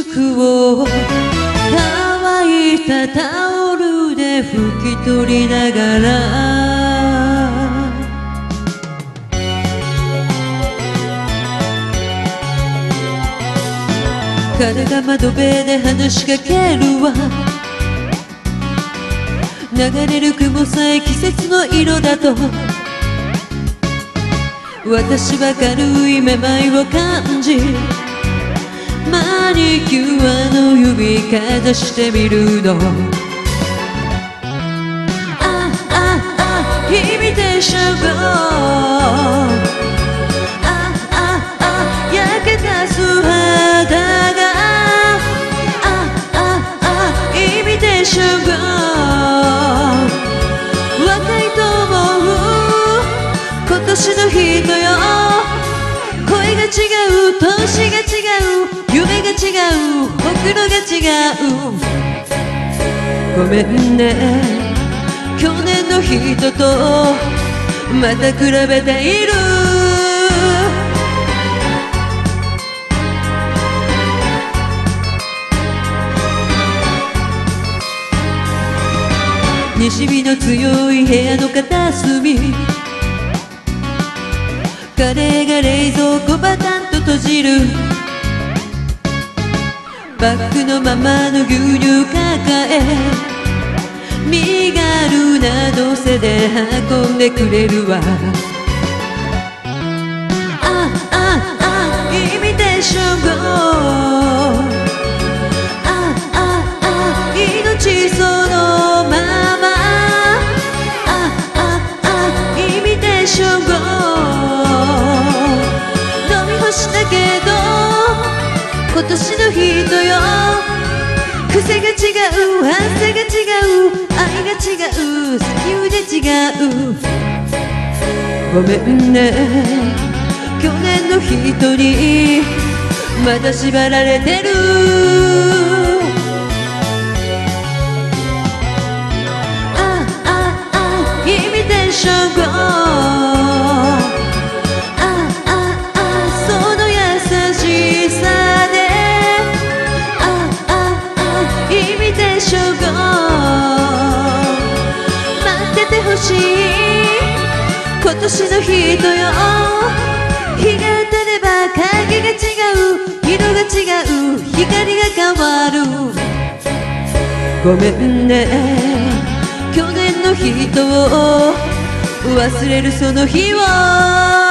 色を乾いたタオルで拭き取りながら彼が窓辺で話しかけるわ。流れる雲さえ季節の色だと私は軽いめまいを感じ、マニキュアの指かざしてみるの。あああ、イミテーションゴー。あああ、焼けた素肌が。あああ、イミテーションゴー。若いと思う今年の人よ。声が違う、年が違う、夢が違う、ほくろが違う。ごめんね、去年の人とまた比べている。西日の強い部屋の片隅、彼が冷蔵庫バタンと閉じる。バッグのままの牛乳抱え、身軽な乗せで運んでくれるわ。あああ、イミテーションゴー。あああ、命そのまま。あああ、イミテーションゴー。飲み干したけど今年の人よ。癖が違う、反省が違う、愛が違う、好き腕違う。ごめんね、去年の人にまだ縛られてる。あああ、イミテーションゴー。今年の人よ。日が当たれば影が違う、色が違う、光が変わる。ごめんね、去年の人を忘れるその日を。